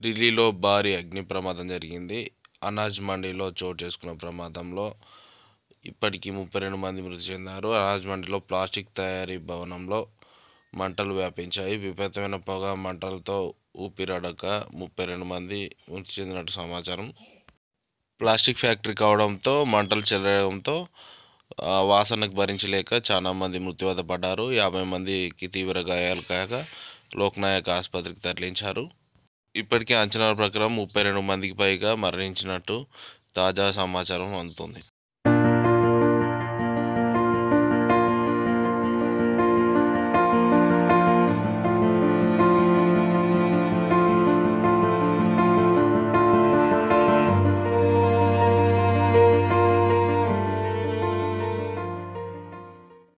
ఢిల్లీలో భారీ అగ్ని ప్రమాదం జరిగింది. అనాజ్ మండీలో చోటు చేసుకున్న ప్రమాదంలో ఇప్పటికీ 32 మంది మృతి చెందారు. అనాజ్ మండీలో ప్లాస్టిక్ తయారీ భవనంలో మంటలు వ్యాపించాయి. విపరీతమైన పొగ మంటలతో ఊపిరాడక 32 మంది మృతి చెందినట్టు సమాచారం. ప్లాస్టిక్ ఫ్యాక్టరీ కావడంతో మంటలు చెలరడంతో వాసనకు భరించలేక చాలా మంది మృత్యువాత పడ్డారు. 50 మందికి తీవ్ర గాయాలు కాగా లోక్నాయక్ ఆసుపత్రికి తరలించారు. ఇప్పటికే అంచనాల ప్రకారం 32 మందికి పైగా మరణించినట్టు తాజా సమాచారం అందుతుంది.